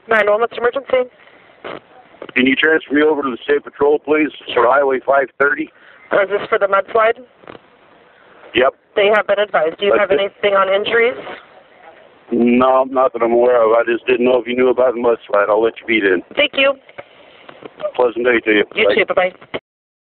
911, what's your emergency? Can you transfer me over to the state patrol, please? For Highway 530. Is this for the mudslide? Yep. They have been advised. Do you have anything on injuries? No, not that I'm aware of. I just didn't know if you knew about the mudslide. I'll let you beat in. Thank you. Pleasant day to you. You too. Bye-bye.